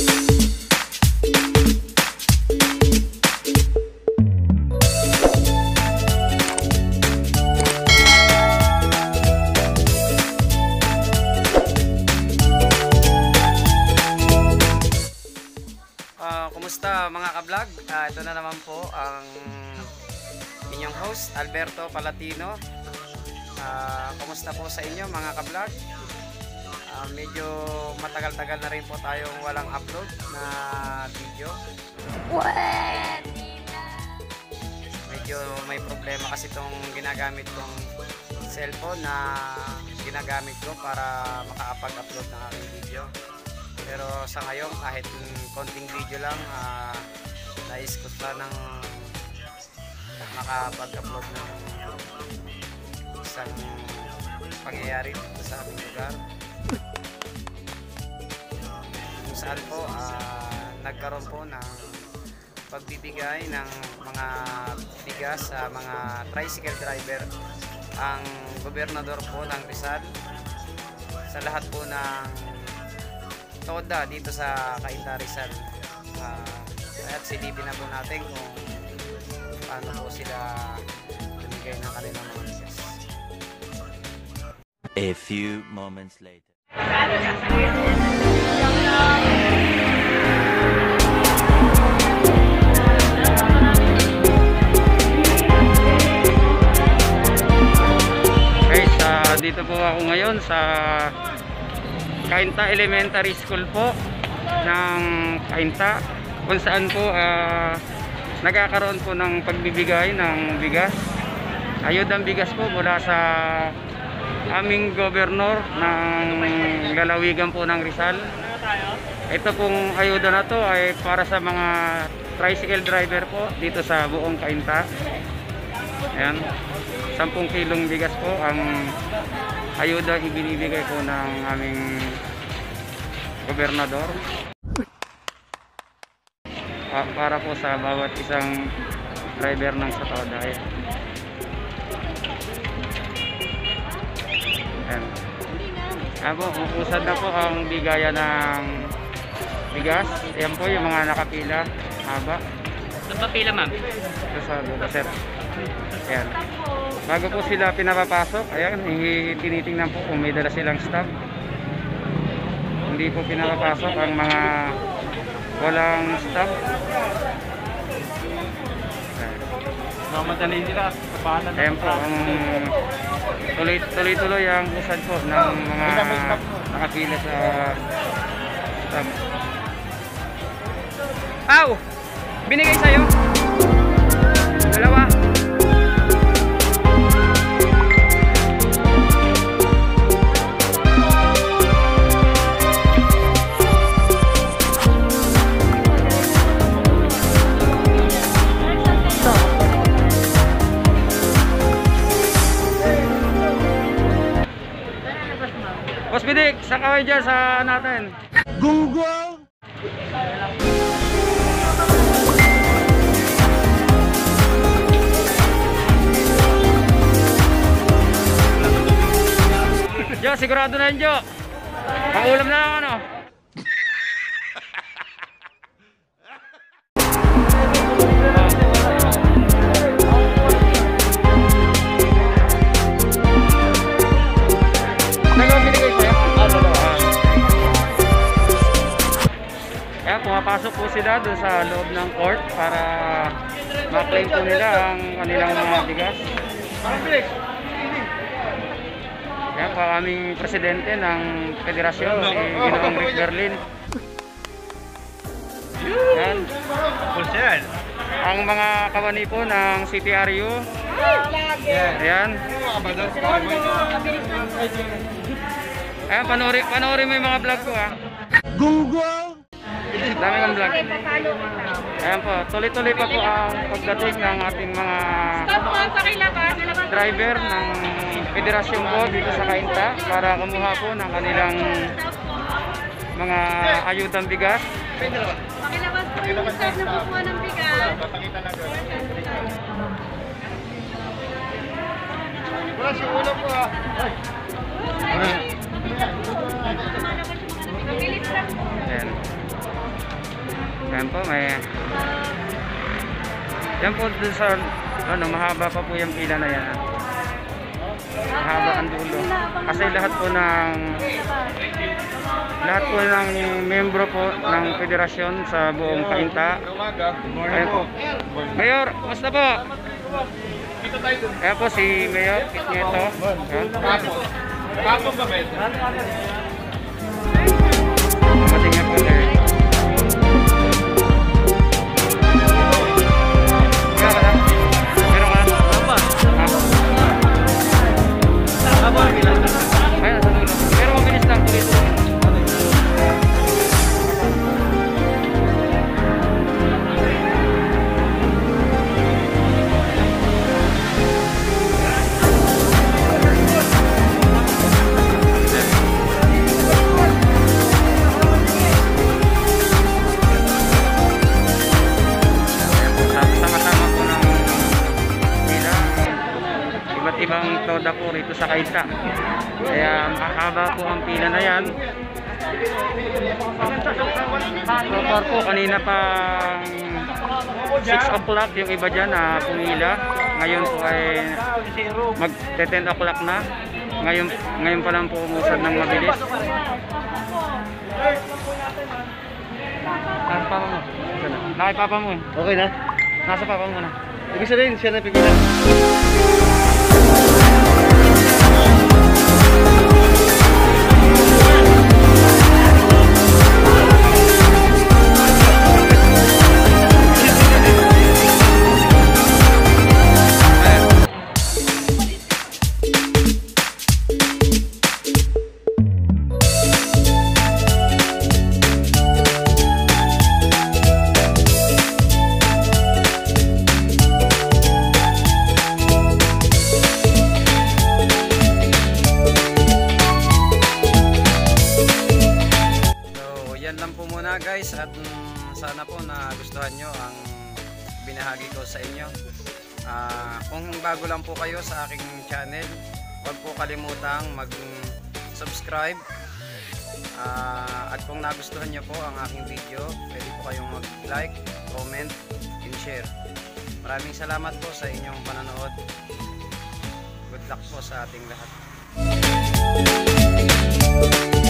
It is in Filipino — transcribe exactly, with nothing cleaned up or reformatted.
Kumusta mga ka-vlog? Uh, ito na naman po ang inyong host Alberto Palatino. Uh, kumusta po sa inyo mga ka-vlog? Uh, medyo matagal-tagal na rin po tayong walang upload na video. Medyo may problema kasi itong ginagamit kong cellphone na ginagamit ko para makakapag-upload ng aking video. Pero sa ngayon kahit konting video lang, uh, nais ko pa ng makapag-upload ng isang pangyayari sa aming lugar kung saan po uh, nagkaroon po ng pagbibigay ng mga bigas sa mga tricycle driver ang gobernador po ng Rizal sa lahat po ng toda dito sa Cainta Rizal. Uh, at silipin na po natin kung paano po sila lumigay ng kanilang mga bigas. A few moments later. Guys, uh, dito po ako ngayon sa Cainta Elementary School po ng Cainta, kung saan po uh, nagkakaroon po ng pagbibigay ng bigas, ayudang bigas po mula sa aming gobernador ng lalawigan po ng Rizal. Ito pong ayuda na to ay para sa mga tricycle driver po dito sa buong Cainta. Ayan, sampung kilong bigas po ang ayuda ibinibigay po ng aming gobernador uh, para po sa bawat isang driver ng Satoda. Ayan. Ayan po, usad na po ang bigayan ng bigas. Ayan po yung mga nakapila haba. Saan pa pila, ma'am? Ito sa dulo, sir. Ayan. Bago po sila pinapapasok, ayan, tinitingnan po kung may dala silang staff. Hindi po pinapapasok ang mga walang staff. Mamadali nila. Ayan po, ang tuloy-tuloy ang usad po ng mga nakapila sa staff. Aw! Binigay sa'yo? Dalawa? Boss Bidik, saan ka kayo dyan sa natin? Gunggong! Jo, sigurado na yun, Jo. Pangulam na lang ano. Kaya pumapasok po sila doon sa loob ng court para ma-claim po nila ang kanilang mga bigas. Kaya po aming presidente ng federasyon, si Ginoong Rick Berlin. Yan. Ang mga kawani po ng C T R U. Ayan. Ayan, panoorin, panoorin mo yung mga vlog ko ha. Gunggong! Dami kong vlog. Ayan po, tuloy-tuloy pa po ang pagdating ng ating mga driver ng federasyon po dito sa Cainta para kumuha po ng kanilang mga ayudang bigas. Pakilabas po yung staff na kumuha ng bigas. Wala si ulo po ah. Bilis lang po. Ayan. Yan po, may... Yan po dun sa... Ano, mahaba pa po yung pila na yan. Mahaba ang dulo. Kasi lahat po ng... Lahat po ng membro po ng federasyon sa buong Cainta. Ayan po. Mayor, kumusta po? Ayan po si Mayor Kit Nieto. Kapag ba ba ito? Dumating nga po eh. Kaya ka na? Meron ka? Apa? Ha? Apa ang bilang? Ayan, sa dulo. Pero mabilis lang po ito. Sama-sama po ng pila. Iba't ibang toda po rito sa Cainta. Kaya mahaba po ang pila na yan. So far po, kanina pa six o'clock yung iba dyan na pumila. Ngayon po ay mag-ten o'clock na. Ngayon, ngayon pa lang po umusad ng mabilis. Nasa papa mo? Naki papa mo. Okay na? Nasa papa mo na. Ibig sabihin, siya na pipila. Yan lang po muna guys, at mm, sana po nagustuhan nyo ang binahagi ko sa inyo. Uh, kung bago lang po kayo sa aking channel, huwag po kalimutang mag-subscribe. Uh, at kung nagustuhan nyo po ang aking video, pwede po kayong mag-like, comment, and share. Maraming salamat po sa inyong panonood. Good luck po sa ating lahat.